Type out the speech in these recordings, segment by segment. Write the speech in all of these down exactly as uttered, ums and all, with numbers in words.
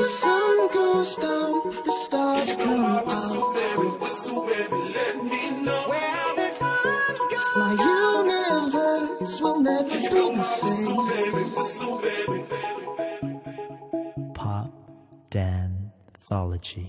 The sun goes down, the stars come out. Where the times go, my universe will never be the same. Pop Danthology.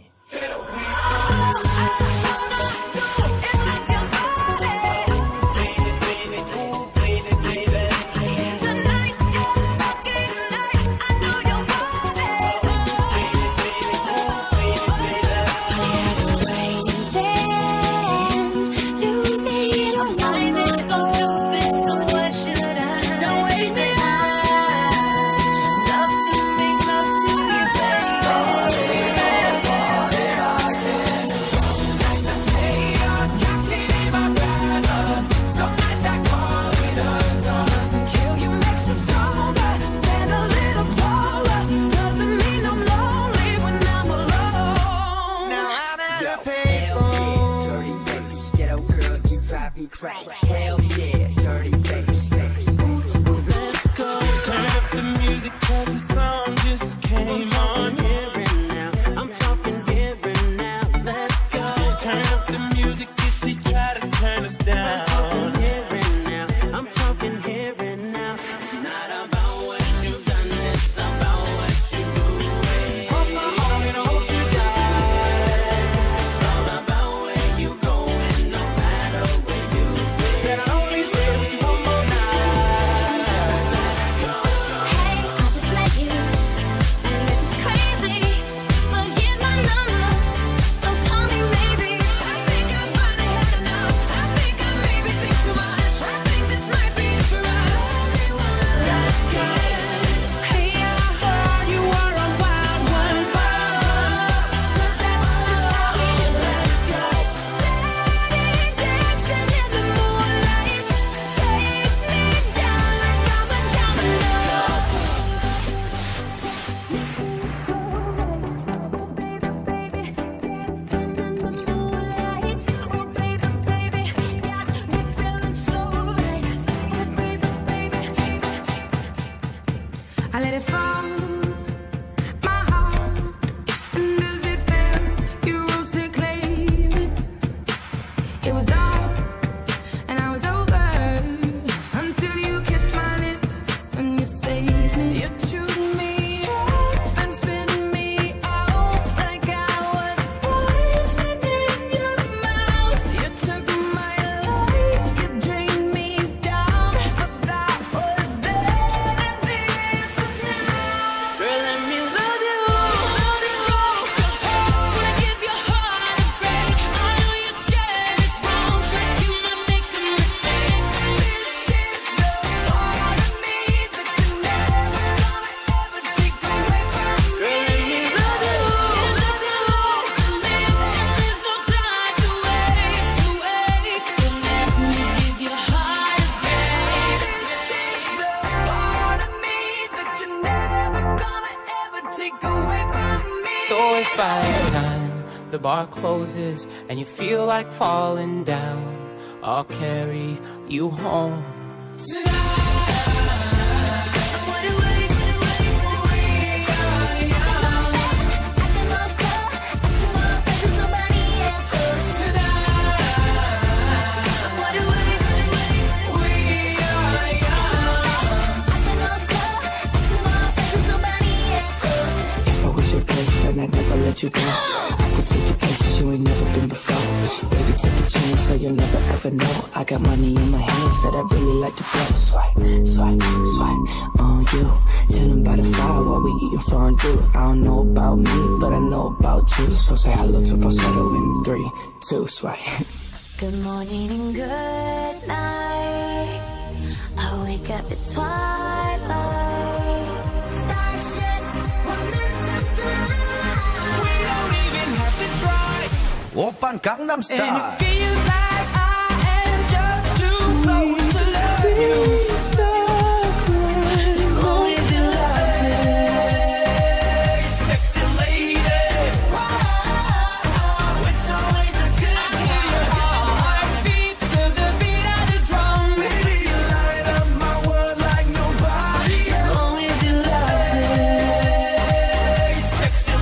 Hell yeah, dirty bass. Let's go. Turn up the music 'cause the song just came on. Here and now, I'm talking here and now. Let's go. Turn up the music if they try to turn us down. I'm talking here and now. I'm talking here and now. It's not about what you've done, it's about what you do. Cross my heart and I hope you die. It's all about where you going, no matter where you been. Can I only stay with you one more night? Let's go. Hey, I just met you, and this is crazy, but here's my number, so call me maybe. I think I finally had enough. I think I maybe think too much. I think this might be it for us. Let's go. Hey, I heard you were a wild one, 'cause that's just how it is. Let's go. Steady dancing in the moonlight, take me down like I went down below. I let it fall, my heart, and as it fell, you rose to claim it. It was dark, and I was over, until you kissed my lips and you saved me. You chewed me up and spit me out like I was poison in your mouth. You took my life, you drained me down, but that was then and this is now. Girl, let me love you. Love you, wanna give your heart a break. I know you're scared it's wrong, but you might make a mistake. This is the part of me that you never gonna ever take away from me. Girl, let me love you. There's no time to live, and there's no time to waste, to waste. So let me give your heart a break. This is the part of me that you're never gonna ever take away from me. So if by the time the bar closes and you feel like falling down, I'll carry you home. If I was your girlfriend, I'd never let you go. I could take you places you ain't never been before. Baby, take a chance so you'll never ever know. I got money in my hands that I really like to blow. Swipe, swipe, swipe on you. Chilling by the fire while we eating fondue. I don't know about me, but I know about you. So say hello to falsetto in three, two, swipe. Good morning and good night. I wake up at twilight. Starships were meant to fly. We don't even have to try. Oppan Gangnam And Style. it feels like I am just too close to love you. Always in love. Hey, sexy lady. It's always a good time. Heartbeat to the beat of the drum. Baby, you light up my world like nobody else. Always in love. Hey, sexy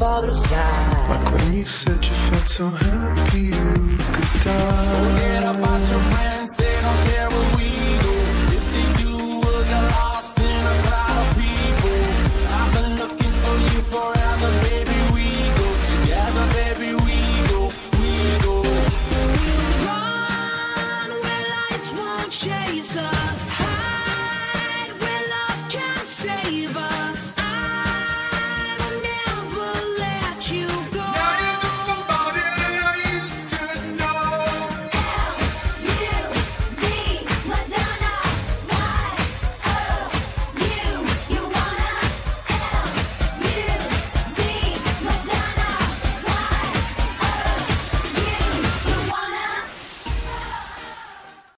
other side. Like when you said you felt so happy you could die.